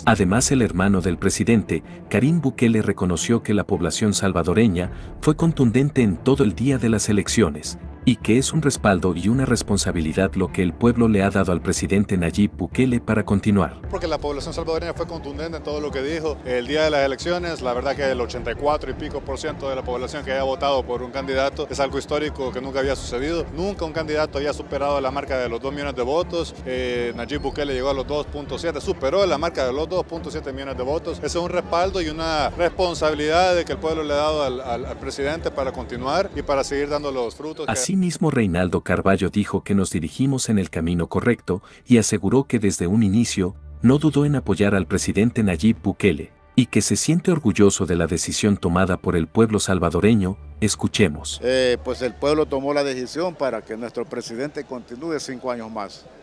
Además, el hermano del presidente, Karim Bukele, reconoció que la población salvadoreña fue contundente en todo el día de las elecciones, y que es un respaldo y una responsabilidad lo que el pueblo le ha dado al presidente Nayib Bukele para continuar. Porque la población salvadoreña fue contundente en todo lo que dijo el día de las elecciones. La verdad que el 84 y pico % de la población que haya votado por un candidato es algo histórico que nunca había sucedido. Nunca un candidato había superado la marca de los 2 millones de votos. Nayib Bukele llegó a los 2.7, superó la marca de los 2.7 millones de votos. Eso es un respaldo y una responsabilidad de que el pueblo le ha dado al presidente para continuar y para seguir dando los frutos. Asimismo, Reinaldo Carballo dijo que nos dirigimos en el camino correcto y aseguró que desde un inicio no dudó en apoyar al presidente Nayib Bukele y que se siente orgulloso de la decisión tomada por el pueblo salvadoreño. Escuchemos. Pues el pueblo tomó la decisión para que nuestro presidente continúe 5 años más.